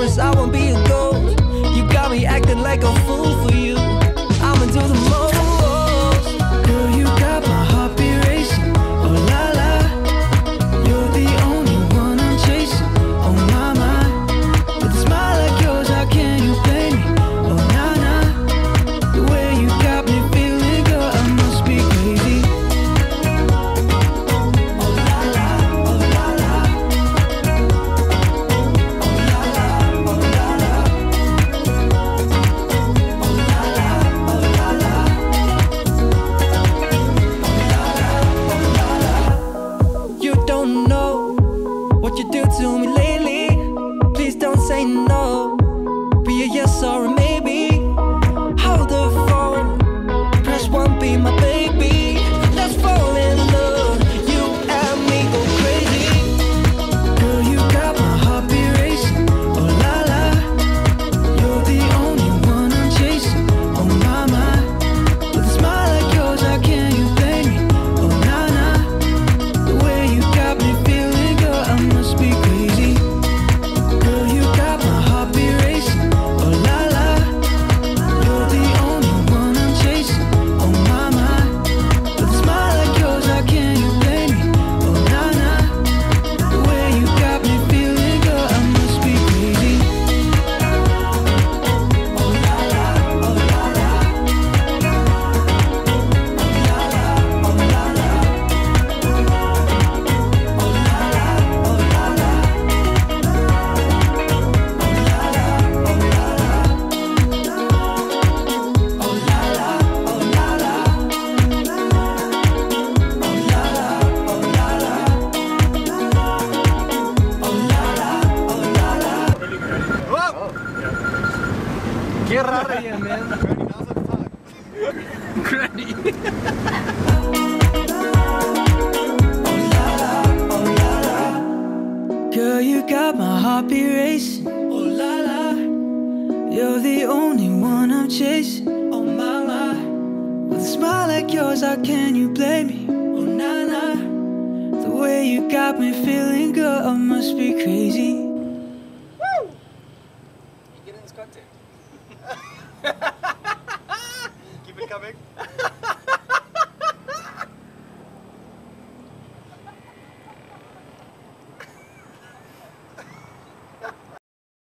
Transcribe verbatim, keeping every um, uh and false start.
promise I won't be a ghost. You got me acting like a fool for you. I'ma do the most. Girl, you got my heartbeat racing. Oh la la, you're the only one I'm chasing. Oh my my, with a smile like yours, how can you blame me? Oh na na, the way you got me feeling, girl, I must be crazy. Oh la la, oh la la, oh la la, oh la la, oh la la, oh la la, you don't know what you do to me lately. Please don't say no. Be a yes or a maybe. Hold the phone. Press one, be my baby. Let's fall in love. You and me go crazy. Girl, you got my heartbeat racing. Oh la la, you're the only one I'm chasing. Oh my my, with a smile like yours, how can you blame me? Oh na na, the way you got me feeling, girl, I must be crazy. Girl, you got my heartbeat racing. Oh la la, you're the only one I'm chasing. Oh my my, with a smile like yours, how can you blame me? Oh na na, the way you got me feeling, girl, I must be crazy. Oh la la, oh la la, oh la la, oh la la, oh la la, oh la la, oh la la, oh la la, oh la la, oh la la, oh la la, oh la la, oh la la. Get out of here, man. Granny. Girl, you got my heartbeat racing. Oh la la, you're the only one I'm chasing. Oh my my, with a smile like yours, how can you blame me? Oh na na, the way you got me feeling, girl, I must be crazy. You get in this content.